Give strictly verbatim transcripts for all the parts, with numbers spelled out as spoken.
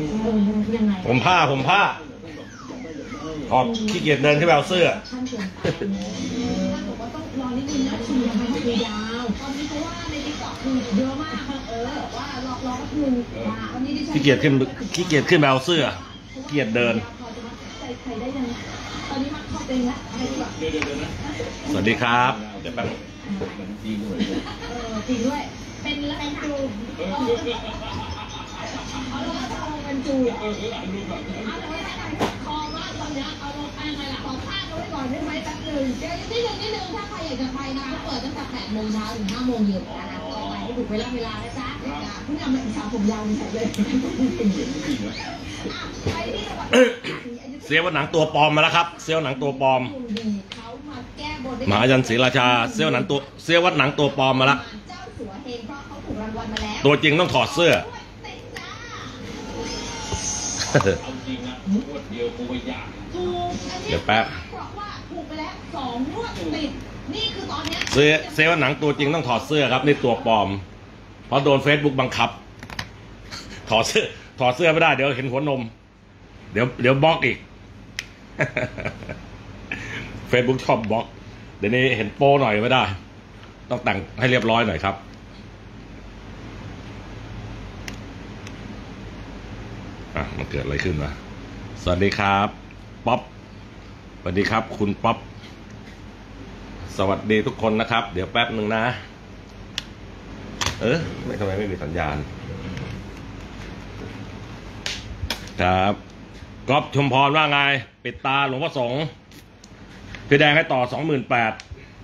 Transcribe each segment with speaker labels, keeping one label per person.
Speaker 1: ผมผ้าผมผ้าขอบขี้เกียจเดินขึ้นไปเอาเสื้อขี้เกียจขึ้นขี้เกียจขึ้นไปเอาเสื้อขี้เกียจเดินสวัสดีครับเดี๋ยวแป๊บจริงด้วยจริงด้วยเป็นแล้วเป็นจูเอาลงเอาเป็นจูเอาคอมากตอนนี้เอาลงไปยังไงล่ะขอพาดไว้ก่อนได้ไหมแป๊บนึงเดี๋ยวนิดนึงนิดนึงถ้าใครอยากจะไปนะเปิดตั้งแต่แปดโมงเช้าถึงห้าโมงเย็นนะคะก็ไปให้ถูกเวลาเวลานะจ๊ะเพิ่งทำมาถึงสาวผมยาวใส่เลยเสี้ยวหนังตัวปลอมมาแล้วครับเสี้ยวหนังตัวปลอมมหายันศรีราชาเสี้ยวหนังตัวเสี้ยววัดหนังตัวปลอมมาแล้วตัวจริงต้องถอดเสื้อเดี๋ยวแป๊บเสี้ยวเสี้ยวหนังตัวจริงต้องถอดเสื้อครับนี่ตัวปลอมเพราะโดน Facebook บังคับถอดเสื้อถอดเสื้อไม่ได้เดี๋ยวเห็นหัวนมเดี๋ยวเดี๋ยวบล็อกอีก Facebook ชอบบล็อกเดี๋ยวนี้เห็นโป้หน่อยไม่ได้ต้องแต่งให้เรียบร้อยหน่อยครับอ่ะมันเกิดอะไรขึ้นวะสวัสดีครับป๊อปสวัสดีครับคุณป๊อปสวัสดีทุกคนนะครับเดี๋ยวแป๊บหนึ่งนะเออไม่ทำไมไม่มีสัญญาณครับก๊อฟชุมพรว่าไงปิดตาหลวงพ่อสงฆ์พี่แดงให้ต่อสองหมื่นแปด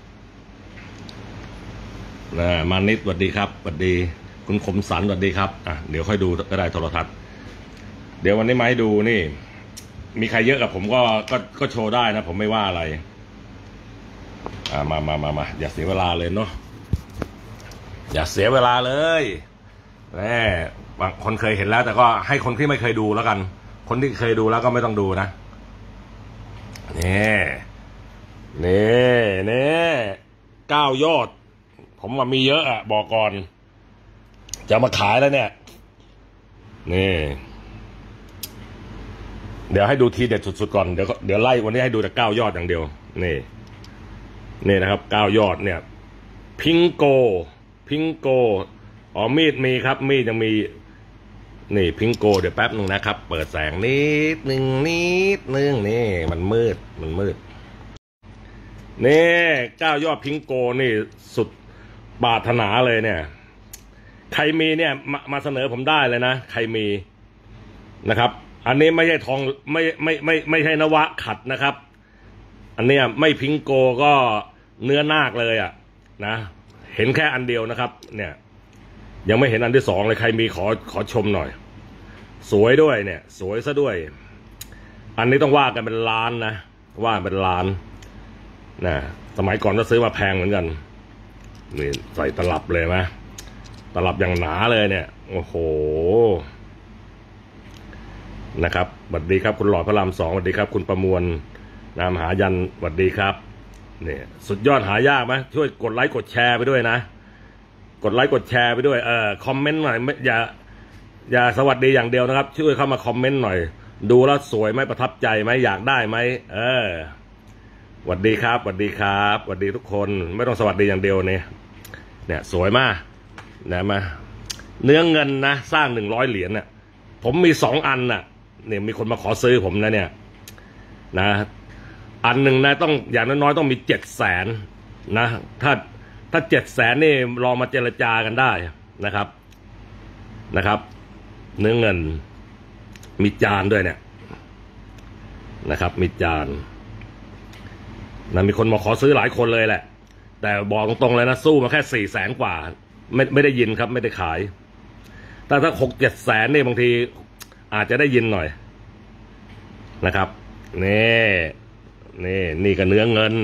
Speaker 1: นะมานิดสวัสดีครับสวัสดีคุณคมสันสวัสดีครับอ่ะเดี๋ยวค่อยดูก็ได้โทรทัศน์เดี๋ยววันนี้มาให้ดูนี่มีใครเยอะกับผมก็ก็ก็โชว์ได้นะผมไม่ว่าอะไรอ่ามามามามาอย่าเสียเวลาเลยเนาะอย่าเสียเวลาเลยแหมบางคนเคยเห็นแล้วแต่ก็ให้คนที่ไม่เคยดูแล้วกันคนที่เคยดูแล้วก็ไม่ต้องดูนะนี่นี่นี่เก้ายอดผมว่ามีเยอะอ่ะบอกก่อนจะมาขายแล้วเนี่ยนี่เดี๋ยวให้ดูทีเด็ดสุดๆก่อนเดี๋ยวเดี๋ยวไล่วันนี้ให้ดูแต่เก้ายอดอย่างเดียวนี่นี่นะครับเก้ายอดเนี่ยพิงโกพิงโกอ๋อมีดมีครับมีดยังมีนี่พิงโกเดี๋ยวแป๊บนึงนะครับเปิดแสงนิดนึงนิดนึงนี่มันมืดมันมืดนี่เก้ายอดพิงโกนี่สุดปรารถนาเลยเนี่ยใครมีเนี่ยมามาเสนอผมได้เลยนะใครมีนะครับอันนี้ไม่ใช่ทองไม่ไม่ไม่ไม่ใช่นวะขัดนะครับอันเนี้ยไม่พิงโกก็เนื้อนาคเลยอ่ะนะเห็นแค่อันเดียวนะครับเนี่ยยังไม่เห็นอันที่สองเลยใครมีขอขอชมหน่อยสวยด้วยเนี่ยสวยซะด้วยอันนี้ต้องว่ากันเป็นล้านนะว่าเป็นล้านนะสมัยก่อนก็ซื้อมาแพงเหมือนกันนี่ใส่ตลับเลยไหมตลับอย่างหนาเลยเนี่ยโอ้โหนะครับสวัสดีครับคุณหลอดพระรามสองสวัสดีครับคุณประมวลนามหายันสวัสดีครับเนี่ยสุดยอดหายากไหมช่วยกดไลค์กดแชร์ไปด้วยนะกดไลค์กดแชร์ไปด้วยเออคอมเมนต์หน่อยอย่าอย่าสวัสดีอย่างเดียวนะครับช่วยเข้ามาคอมเมนต์หน่อยดูแล้วสวยไหมประทับใจไหมอยากได้ไหมเออสวัสดีครับสวัสดีครับสวัสดีทุกคนไม่ต้องสวัสดีอย่างเดียวเนี่ยเนี่ยสวยมากนะมาเนื้อเงินนะสร้างหนึ่งร้อยเหรียญน่ะผมมีสองอันน่ะเนี่ยมีคนมาขอซื้อผมนะเนี่ยนะอันหนึ่งนะต้องอย่างน้อยๆต้องมีเจ็ดแสนนะถ้าถ้าเจ็ดแสนนี่ลองมาเจรจากันได้นะครับนะครับเนื้อเงินมีจานด้วยเนี่ยนะครับมีจานนะมีคนมาขอซื้อหลายคนเลยแหละแต่บอกตรงๆเลยนะสู้มาแค่สี่แสนกว่าไม่ไม่ได้ยินครับไม่ได้ขายแต่ถ้าหกเจ็ดแสนนี่บางทีอาจจะได้ยินหน่อยนะครับนี่นี่นี่ก็เนื้อเงิน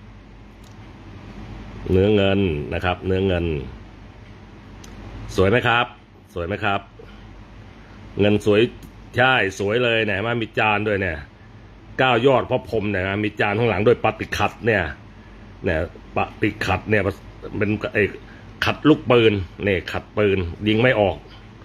Speaker 1: เนื้อเงินนะครับเนื้อเงินสวยไหมครับสวยไหมครับเงินสวยใช่สวยเลยเนี่ยมามีจานด้วยเนี่ยเก้ายอดพ่อพรมเนี่ยมีจานข้างหลังด้วยปฏิขัดเนี่ยเนี่ยปฏิขัดเนี่ยเป็นไอ้ขัดลูกปืนเนี่ยขัดปืนยิงไม่ออก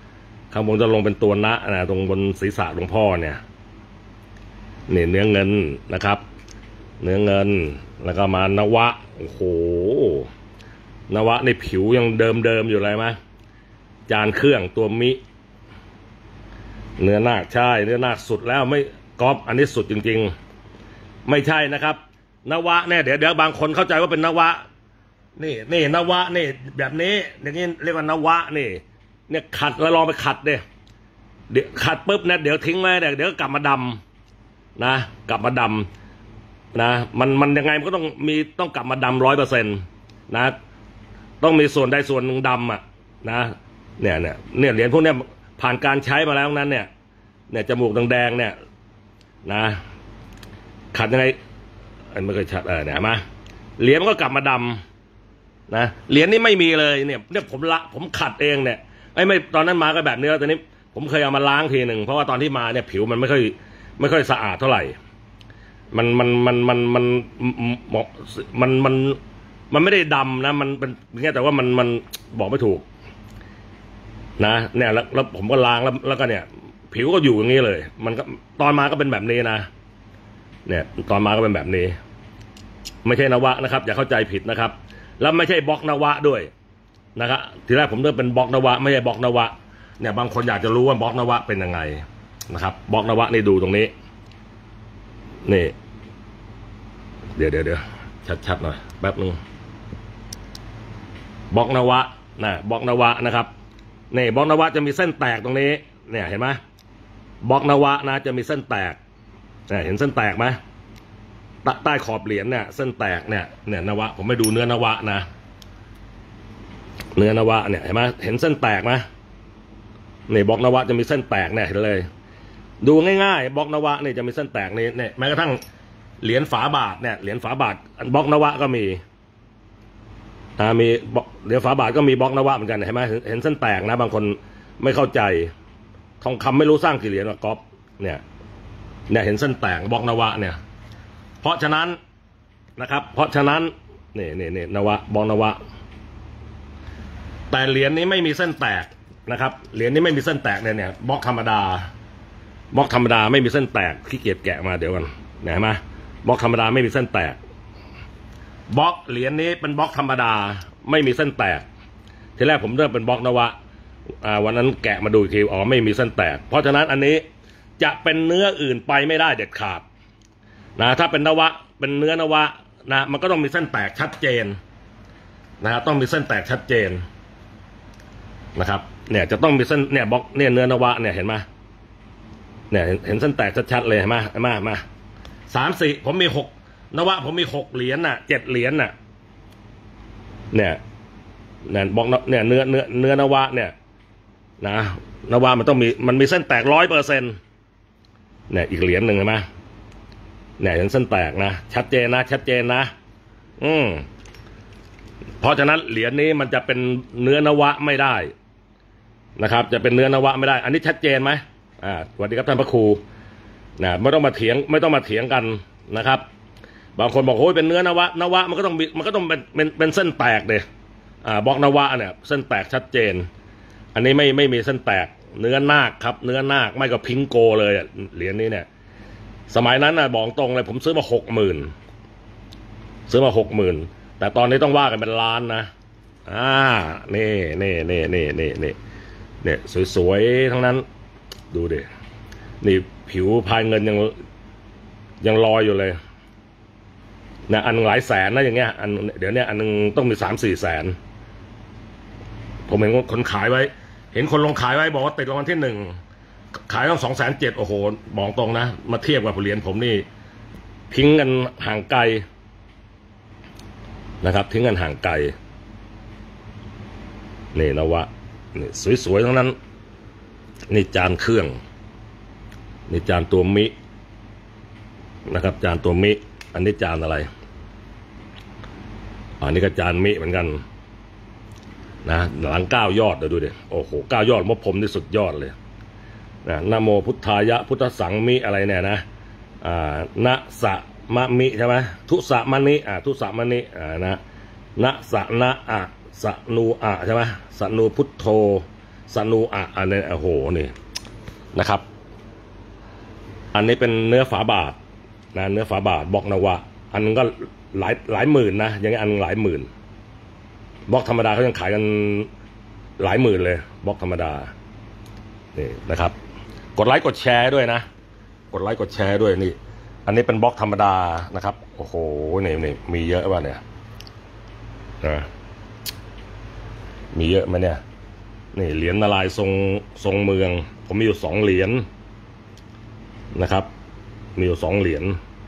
Speaker 1: ข้างบนจะลงเป็นตัวนะนะตรงบนศีรษะหลวงพ่อเนี่ยนี่เนื้อเงินนะครับ เนื้อเงินแล้วก็มานวะโอ้โหนวะในผิวยังเดิมเดิมอยู่เลยไหมจานเครื่องตัวมิเนื้อนาคใช่เนื้อนาคสุดแล้วไม่ก๊อปอันนี้สุดจริงๆไม่ใช่นะครับนวะเนี่ยเดี๋ยวเดี๋ยวบางคนเข้าใจว่าเป็นนวะนี่นี่นวะนี่แบบนี้อย่างนี้เรียกว่านวะนี่เนี่ยขัดแล้วลองไปขัดเดี๋ยวเดี๋ยวขัดปุ๊บนะเดี๋ยวทิ้งไว้เดี๋ยวเดี๋ยวกลับมาดำนะกลับมาดำนะมันมันยังไงมันก็ต้องมีต้องกลับมาดำร้อยเปอร์เซ็นต์นะต้องมีส่วนใดส่วนหนึ่งดำอ่ะนะเนี่ยเนี่ยเนี่ยเหรียญพวกเนี้ยผ่านการใช้มาแล้วนั้นเนี่ยเนี่ยจมูกแดงๆเนี่ยนะขัดยังไงอันไม่เคยชัดเออเนี่ยมาเหรียญมันก็กลับมาดำนะเหรียญนี่ไม่มีเลยเนี่ยเนี่ยผมละผมขัดเองเนี่ยไอ้ไม่ตอนนั้นมาก็แบบนี้แล้วตอนนี้ผมเคยเอามาล้างทีหนึ่งเพราะว่าตอนที่มาเนี่ยผิวมันไม่ค่อยไม่ค่อยสะอาดเท่าไหร่มันมันมันมันมันมันมันมันไม่ได้ดำนะมันเป็นอย่างเงี้ยแต่ว่ามันมันบอกไม่ถูกนะเนี่ยแล้วแล้วผมก็ล้างแล้วแล้วก็เนี่ยผิวก็อยู่อย่างนี้เลยมันก็ตอนมาก็เป็นแบบนี้นะเนี่ยตอนมาก็เป็นแบบนี้ไม่ใช่นวะนะครับอย่าเข้าใจผิดนะครับแล้วไม่ใช่บล็อกนวะด้วยนะครับทีแรกผมเลือกเป็นบล็อกนวะไม่ใช่บล็อกนวะเนี่ยบางคนอยากจะรู้ว่าบล็อกนวะเป็นยังไงนะครับบล็อกนวะนี่ดูตรงนี้นี่เดี๋ยวเดี๋ยวเดี๋ยวชัดๆหน่อยแป๊บนึงบล็อกนวะนะบล็อกนวะนะครับนี่บล็อกนวะจะมีเส้นแตกตรงนี้เนี่ยเห็นไหมบล็อกนวะนะจะมีเส้นแตกเนี่ยเห็นเส้นแตกไหมใต้ขอบเหรียญเนี่ยเส้นแตกเนี่ยเนี่ยนวะผมไม่ดูเนื้อนวะนะเนื้อนวะเนี่ยเห็นไหมเห็นเส้นแตกไหมนี่บล็อกนวะจะมีเส้นแตกเนี่ยเห็นเลยดูง่ายๆบล็อกนวะนี่จะมีเส้นแตกนี่เนี่ยแม้กระทั่งเหรียญฝาบาทเนี่ยเหรียญฝาบาทบล็อกนวะก็มีอ่ามีเหรียญฝาบาทก็มีบล็อกนวะเหมือนกันเห็นไหมเห็นเส้นแตกนะบางคนไม่เข้าใจทองคำไม่รู้สร้างกี่เหรียญหรอกก๊อฟเนี่ยเนี่ยเห็นเส้นแตกบล็อกนวะเนี่ยเพราะฉะนั้นนะครับเพราะฉะนั้นนี่นี่นี่นวะบล็อกนวะแต่เหรียญนี้ไม่มีเส้นแตกนะครับเหรียญนี้ไม่มีเส้นแตกเนี่ยเนี่ยบล็อกธรรมดาบล็อกธรรมดาไม่มีเส้นแตกขี้เกียจแกะมาเดี๋ยวกันเห็นไหมบล็อกธรรมดาไม่มีเส้นแตกบล็อกเหรียญนี้เป็นบล็อกธรรมดาไม่มีเส้นแตกทีแรกผมเลือกเป็นบล็อกนวะอ่าวันนั้นแกะมาดูอีกทีอ๋อไม่มีเส้นแตกเพราะฉะนั้นอันนี้จะเป็นเนื้ออื่นไปไม่ได้เด็ดขาดนะถ้าเป็นนวะเป็นเนื้อนวะนะมันก็ต้องมีเส้นแตกชัดเจนนะครับต้องมีเส้นแตกชัดเจนนะครับเนี่ยจะต้องมีเส้นเนี่ยบล็อกเนี่ยเนื้อนวะเนี่ยเห็นไหมเนี่ยเห็นเส้นแตกชัดๆเลยเห็นไหมมามาสามสี่ผมมีหกนวะผมมีหกเหรียญน่ะเจ็ดเหรียญน่ะเนี่ยเนี่ยบล็อกเนี่ยเนื้อเนื้อเนื้อนวะเนี่ยนะนวะมันต้องมีมันมีเส้นแตกร้อยเปอร์เซ็นต์เนี่ยอีกเหรียญหนึ่งเห็นไหมเนี่ยเห็นเส้นแตกนะชัดเจนนะชัดเจนนะอืมเพราะฉะนั้นเหรียญนี้มันจะเป็นเนื้อนวะไม่ได้นะครับจะเป็นเนื้อนวะไม่ได้อันนี้ชัดเจนไหมอ่าสวัสดีครับท่านพระครูนะไม่ต้องมาเถียงไม่ต้องมาเถียงกันนะครับบางคนบอกโอ้ยเป็นเนื้อนวะนวะมันก็ต้องมันก็ต้องเป็นเป็นเป็นเส้นแตกเดยอ่าบล็อกนวะเนี่ยเส้นแตกชัดเจนอันนี้ไม่ไม่มีเส้นแตกเนื้อนาคครับเนื้อนาคไม่ก็พิงโกเลยเหรียญนี้เนี่ยสมัยนั้นนะบอกตรงเลยผมซื้อมาหกหมื่นซื้อมาหกหมื่นแต่ตอนนี้ต้องว่ากันเป็นล้านนะอ่านี่นี่นี่นี่นี่นี่เนี่ยสวยๆทั้งนั้นดูดินี่ผิวพายเงินยังยังลอยอยู่เลยนะอันหลายแสนนะอย่างเงี้ยอันเดี๋ยวนี้อันนึงต้องมีสามสี่แสนผมเห็นคนขายไว้เห็นคนลงขายไว้บอกว่าติดรางวัลที่หนึ่งขายต้องสองแสนเจ็ดโอ้โหบอกตรงนะมาเทียบกับเหรียญผมนี่ทิ้งกันห่างไกลนะครับทิ้งกันห่างไกลนี่นะวะนี่สวยๆทั้งนั้นนี่จานเครื่องนี่จานตัวมินะครับจานตัวมิอันนี้จานอะไรอันนี้ก็จานมิเหมือนกันนะหลังเก้ายอดเดี๋ยวดูดิโอ้โหเก้ายอดมบผมนี่สุดยอดเลยนะนะโมพุทธายะพุทธสังมิอะไรเนี่ยนะอ่านะสะมะมิใช่ไหมทุสะมะนิอ่าทุสะมะนิอ่านะนะสะนะอะสะนูอะใช่ไหมสะนูพุทโธซานูอะอันนี้โอ้โหนี่นะครับอันนี้เป็นเนื้อฝาบาทนะเนื้อฝาบาทบล็อกนวะอันนึงก็หลายหลายหมื่นนะอย่างนี้อันหลายหมื่นบล็อกธรรมดาเขายังขายกันหลายหมื่นเลยบล็อกธรรมดานี่นะครับกดไลค์กดแชร์ด้วยนะกดไลค์กดแชร์ด้วยนี่อันนี้เป็นบล็อกธรรมดานะครับโอ้โหนี่นี่มีเยอะป่ะเนี่ยนะมีเยอะไหมเนี่ยนี่เหรียญนารายณ์ทรงทรงเมืองผมมีอยู่สองเหรียญนะครับมีอยู่สองเหรียญ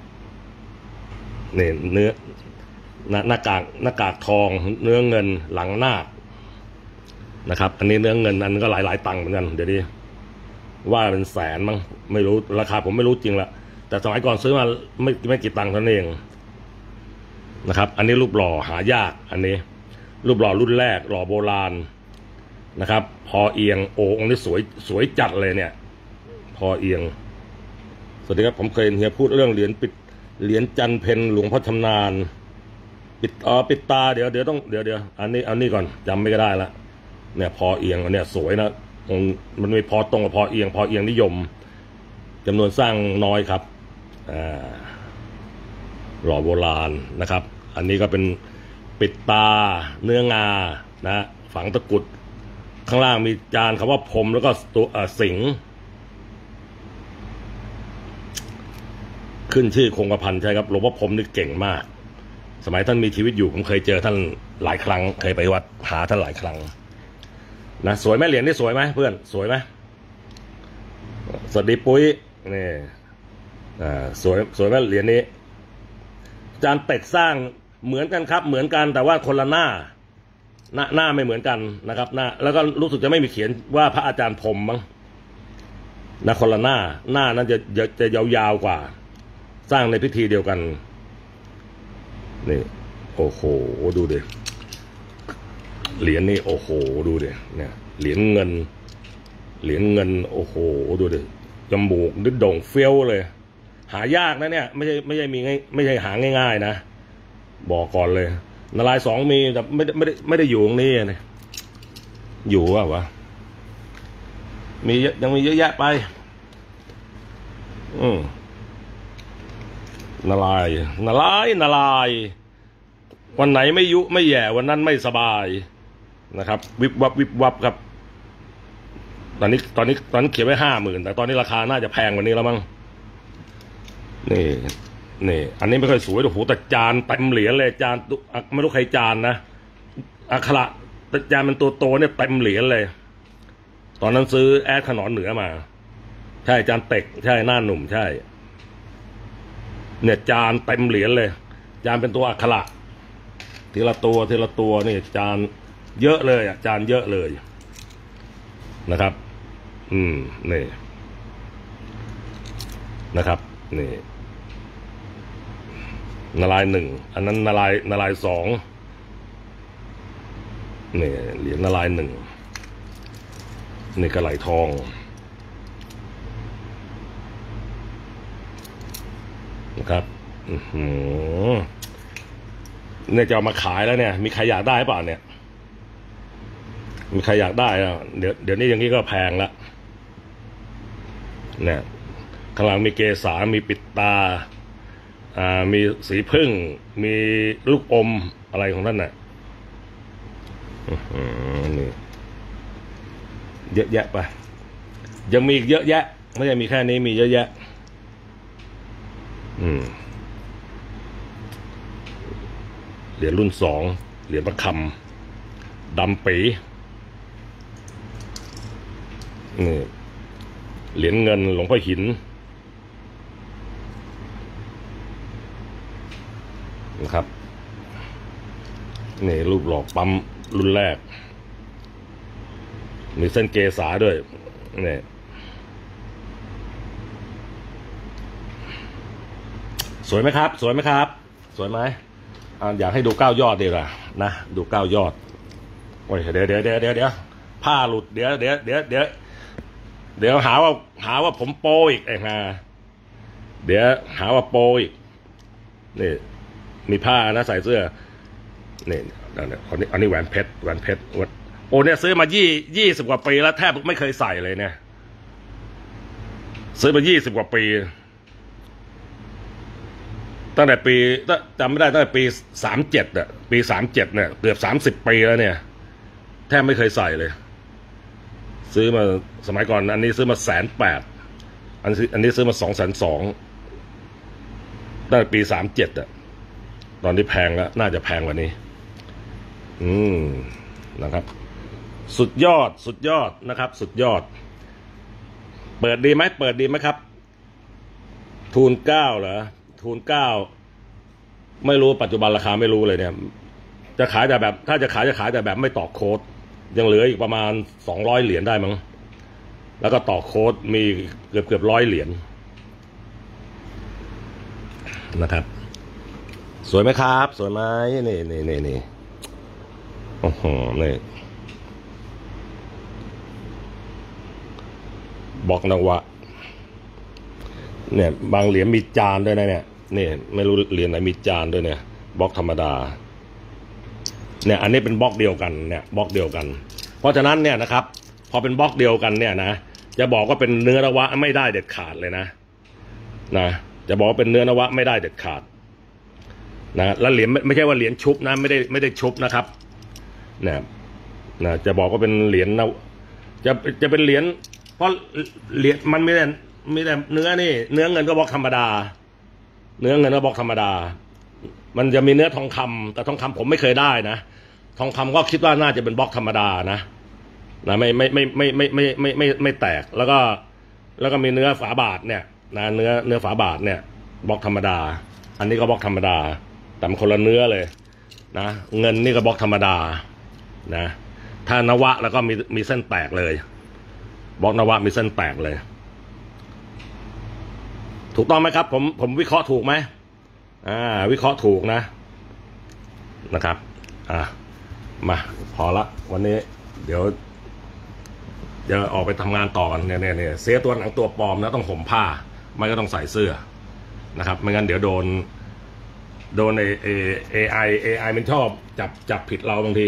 Speaker 1: นี่เนื้อหน้ากากหน้ากากทองเนื้อเงินหลังหน้านะครับอันนี้เนื้อเงินอันก็หลายหลายตังค์เหมือนกันเดี๋ยวนี้ว่าเป็นแสนมั้งไม่รู้ราคาผมไม่รู้จริงละแต่สมัยก่อนซื้อมาไม่ไม่กี่ตังค์เท่านั้นเองนะครับอันนี้รูปหล่อหายากอันนี้รูปหล่อรุ่นแรกหล่อโบราณนะครับพอเอียงโอ้องค์นี้สวยสวยจัดเลยเนี่ยพอเอียงสวัสดีครับผมเคยเฮียพูดเรื่องเหรียญปิดเหรียญจันเพนหลวงพ่อชำนาญปิดอ๋อปิดตาเดี๋ยวเดี๋ยวต้องเดี๋ยวเดี๋ยวอันนี้อันนี้ก่อนจำไม่ได้ละเนี่ยพอเอียงอันเนี้ยสวยนะมันมีพอตรงกับพอเอียงพอเอียงนิยมจำนวนสร้างน้อยครับอ่าหล่อโบราณนะครับอันนี้ก็เป็นปิดตาเนื้องานะฝังตะกุดข้างล่างมีจานคำว่าพรมแล้วก็ตัวสิงขึ้นชื่อคงกระพันใช่ครับหลวงพ่อพรมนี่เก่งมากสมัยท่านมีชีวิตอยู่ผมเคยเจอท่านหลายครั้งเคยไปวัดหาท่านหลายครั้งนะสวยไหมเหรียญนี่สวยไหมเพื่อนสวยไหมสวัสดีปุ้ยนี่อ่าสวยสวยไหมเหรียญนี้จานเป็ดสร้างเหมือนกันครับเหมือนกันแต่ว่าคนละหน้าหน้าหน้าไม่เหมือนกันนะครับหน้าแล้วก็รู้สึกจะไม่มีเขียนว่าพระอาจารย์พรมมั้งนะคนละหน้าหน้านั้นจะจะจะยาวๆกว่าสร้างในพิธีเดียวกันนี่โอ้โหดูดิเหรียญนี่โอ้โหดูดิเนี่ยเหรียญเงินเหรียญเงินโอ้โหดูดิจมูกดึดโด่งเฟี้ยวเลยหายากนะเนี่ยไม่ใช่ไม่ใช่มีง่ายไม่ใช่หาง่ายๆนะบอกก่อนเลยนารายณ์สองมีแต่ไม่ได้ไม่ได้ไม่ได้อยู่ตรงนี้นะอยู่ว่าวะมียังมีเยอะแยะไปอืมนารายณ์นารายณ์นารายณ์วันไหนไม่ยุไม่แย่วันนั้นไม่สบายนะครับวิบวับวิบวับครับตอนนี้ตอนนี้ตอนนี้เขียนไว้ห้าหมื่นแต่ตอนนี้ราคาน่าจะแพงกว่านี้แล้วมั้งนี่นี่อันนี้ไม่ค่อยสวยโอ้โหแต่จานเต็มเหรียญเลยจานไม่รู้ใครจานนะอักขระแต่จานมันตัวโตเนี่ยเต็มเหรียญเลยตอนนั้นซื้อแอดขนอนเหนือมาใช่จานเต็กใช่หน้าหนุ่มใช่เนี่ยจานเต็มเหรียญเลยจานเป็นตัวอักขระทีละตัวทีละตัวนี่จานเยอะเลยอ่ะจานเยอะเลยนะครับอืมนี่นะครับนี่นารายณ์หนึ่งอันนั้นนารายณ์นารายณ์สองนี่เหรียญนารายณ์หนึ่งนี่กระไหลทองนะครับอือหือเนี่ยจะเอามาขายแล้วเนี่ยมีใครอยากได้เปล่าเนี่ยมีใครอยากได้แล้วเดี๋ยวเดี๋ยวนี้อย่างนี้ก็แพงละเนี่ยข้างหลังมีเกสามีปิดตาอ่ามีสีพึ่งมีลูกอมอะไรของท่านน่ะนี่เยอะแยะไปยังมีอีกเยอะแยะไม่ใช่มีแค่นี้มีเยอะแยะอืมเหรียญรุ่นสองเหรียญประคำดำปีนี่เหรียญเงินหลวงพ่อหินนะครับนี่รูปหล่อปั๊มรุ่นแรกมีเส้นเกษาด้วยนี่สวยไหมครับสวยไหมครับสวยไหมอ่าอยากให้ดูเก้ายอดดีล่ะนะดูเก้ายอดโอ้ยเดี๋ยวเดี๋ยวเดี๋ยวเดี๋ยวเดี๋ยวผ้าหลุดเดี๋ยวเดี๋ยวเดี๋ยวเดี๋ยวเดี๋ยวหาว่าหาว่าผมโปอีกไอ้ห่าเดี๋ยวหาว่าโปอีกนี่มีผ้านะใส่เสื้อนี่อันนี้อันนี้แหวนเพชรแหวนเพชรโอ้เนี่ยซื้อมายี่ยี่สิบกว่าปีแล้วแทบไม่เคยใส่เลยเนี่ยซื้อมายี่สิบกว่าปีตั้งแต่ปีจำไม่ได้ตั้งแต่ปีสามเจ็ดอะปีสามเจ็ดเนี่ยเกือบสามสิบปีแล้วเนี่ยแทบไม่เคยใส่เลยซื้อมาสมัยก่อนอันนี้ซื้อมาแสนแปดอันอันนี้ซื้อมาสองแสนสองตั้งแต่ปีสามเจ็ดอะตอนนี้แพงแล้วน่าจะแพงกว่านี้อืมนะครับสุดยอดสุดยอดนะครับ สุดยอดเปิดดีไหมเปิดดีไหมครับทูนเก้าเหรอทูนเก้าไม่รู้ปัจจุบันราคาไม่รู้เลยเนี่ยจะขายแต่แบบถ้าจะขายจะขายแต่แบบไม่ต่อโค้ดยังเหลืออีกประมาณสองร้อยเหรียญได้มั้งแล้วก็ต่อโค้ดมีเกือบเกือบร้อยเหรียญนะครับสวยไหมครับสวยไหมนี่นี่นี่นี่โอ้โหนี่บอกนวะเนี่ยบางเหรียญมีจานด้วยนะเนี่ยนี่ไม่รู้เหรียญไหนมีจานด้วยเนี่ยบล็อกธรรมดาเนี่ยอันนี้เป็นบล็อกเดียวกันเนี่ยบล็อกเดียวกันเพราะฉะนั้นเนี่ยนะครับพอเป็นบล็อกเดียวกันเนี่ยนะจะบอกว่าเป็นเนื้อนวะไม่ได้เด็ดขาดเลยนะนะจะบอกว่าเป็นเนื้อนวะไม่ได้เด็ดขาดนะแล้วเหรียญไม่ใช่ว่าเหรียญชุบนะไม่ได้ไม่ได้ชุบนะครับเนี่ยนะจะบอกว่าเป็นเหรียญนะจะจะเป็นเหรียญเพราะเหรียญมันไม่ได้มีแต่เนื้อนี่เนื้อเงินก็บล็อกธรรมดาเนื้อเงินก็บล็อกธรรมดามันจะมีเนื้อทองคำแต่ทองคำผมไม่เคยได้นะทองคำก็คิดว่าน่าจะเป็นบล็อกธรรมดานะนะไม่ไม่ไม่ไม่ไม่ไม่ไม่ไม่ไม่แตกแล้วก็แล้วก็มีเนื้อฝาบาทเนี่ยนะเนื้อเนื้อฝาบาทเนี่ยบล็อกธรรมดาอันนี้ก็บล็อกธรรมดาแต่คนละเนื้อเลยนะเงินนี่ก็บล็อกธรรมดานะถ้านวะแล้วก็มีมีเส้นแตกเลยบล็อกนวะมีเส้นแตกเลยถูกต้องไหมครับผมผมวิเคราะห์ถูกไหมอ่าวิเคราะห์ถูกนะนะครับอ่ะมาพอละวันนี้เดี๋ยวจะออกไปทำงานต่อกันเนี่ยเนี่ยเนี่ยเสียตัวหนังตัวปลอมนะต้องห่มผ้าไม่ก็ต้องใส่เสื้อนะครับไม่งั้นเดี๋ยวโดนโดนเอเอเอไอเอไอมันชอบจับจับผิดเราบางที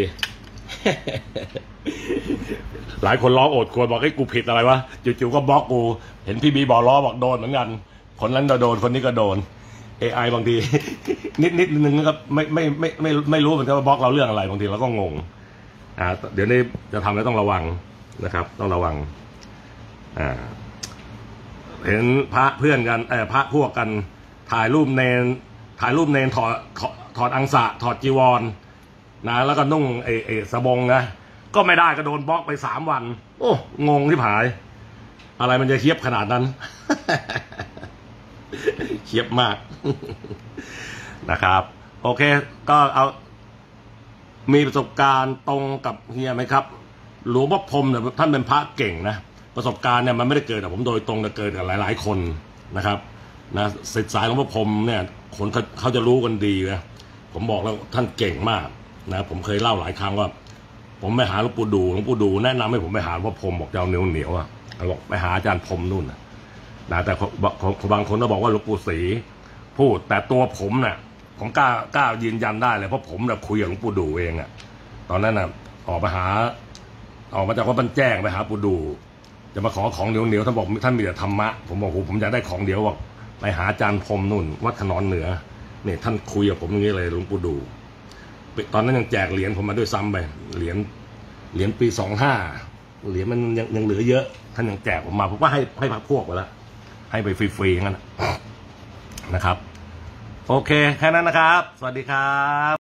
Speaker 1: หลายคนร้องโอดควรบอกให้กูผิดอะไรวะจู่ๆก็บล็อกกูเห็นพี่บีบอล้อบอกโดนเหมือนกันคนนั้นก็โดนคนนี้ก็โดน เอ ไอ บางที นิดนิดนึงนะครับไม่ไม่ไม่ไม่ไม่รู้เหมือนกันว่าบล็อกเราเรื่องอะไรบางทีเราก็งงอ่าเดี๋ยวนี้จะทำแล้วต้องระวังนะครับต้องระวังอ่าเห็นพระเพื่อนกันเออพระพวกกันถ่ายรูปเนนถ่ายรูปเนนถอดถอดอังสะถอดจีวรนะแล้วก็นุ่งไอไอสบงนะก็ไม่ได้ก็โดนบล็อกไปสามวันโอ้งงที่ผายอะไรมันจะเคียบขนาดนั้นเคียบมากนะครับโอเคก็เอามีประสบการณ์ตรงกับเฮียไหมครับหลวงพ่อพรหมเนี่ยท่านเป็นพระเก่งนะประสบการณ์เนี่ยมันไม่ได้เกิดกับผมโดยตรงแต่เกิดกับหลายๆคนนะครับนะศิษย์สายหลวงพ่อพรหมเนี่ยคนเขาเขาจะรู้กันดีนะผมบอกแล้วท่านเก่งมากนะผมเคยเล่าหลายครั้งว่าผมไปหาหลวงปู่ดูหลวงปู่ดูแนะนำให้ผมไปหาหลวงพ่อพรหมบอกจะเอาเหนียวเหนียวอ่ะบอกไปหาอาจารย์พรหมนู่นนะแต่บางคนก็บอกว่าหลวงปู่ศรีพูดแต่ตัวผมเนี่ยผมกล้ากล้ายืนยันได้เลยเพราะผมเนี่ยคุยกับหลวงปู่ดูเองอ่ะตอนนั้นน่ะออกไปหาออกมาจากวัดบ้านแจ้งไปหาปู่ดูจะมาขอของเหนียวเหนียวท่านบอกท่านมีแต่ธรรมะผมบอกโอ้ผมอยากได้ของเดียวบอกไปหาอาจารย์พรหมนู่นวัดขนอนเหนือเนี่ยท่านคุยกับผมอย่างนี้เลยหลวงปู่ดูตอนนั้นยังแจกเหรียญผมมาด้วยซ้ำไปเหรียญเหรียญปีสองห้าเหรียญมันยังยังเหลือเยอะท่านยังแจกผมมาผมก็ให้ให้พักพวกไปแล้วให้ไปฟรีๆงั้นนะครับโอเคแค่นั้นนะครับสวัสดีครับ